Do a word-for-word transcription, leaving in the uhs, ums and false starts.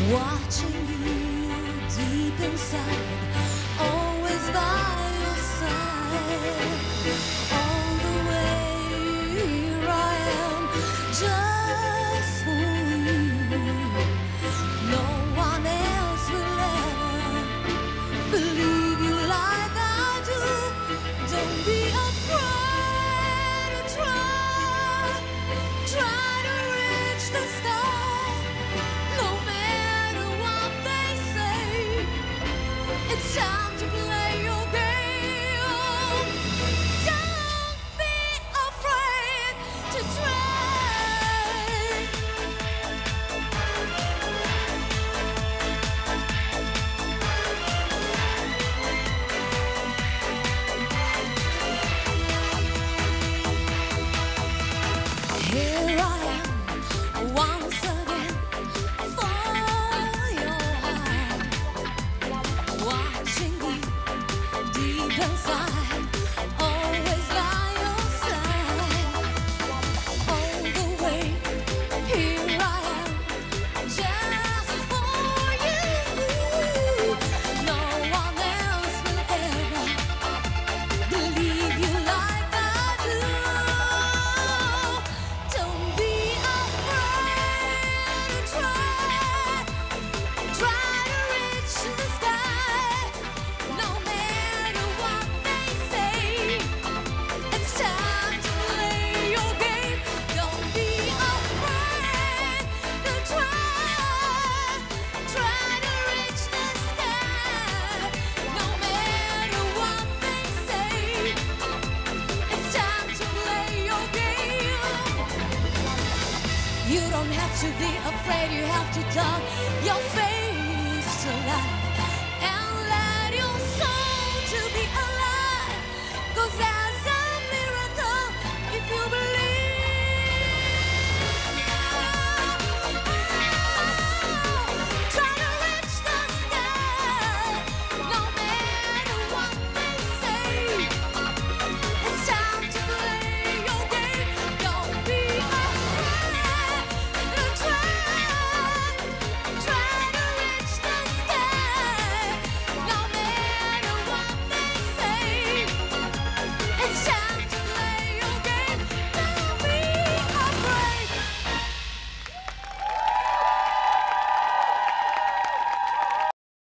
Watching you deep inside, always by your side. All the way here I am, just for you. No one else will ever believe you like I do. Don't be afraid to try, try to reach the sky. No matter what they say, it's time to play your game. Don't be afraid to try. Here I am once again for your heart, watching you deep inside, always by your side. All the way here I am, just for you. No one else will ever believe you like I do. Don't be afraid to try, try to reach the sky. No matter what they say, it's time to play your game. Don't be afraid to try, try to reach the sky. No matter what they say, it's time to play your game. You don't have to be afraid, you have to turn your face to light.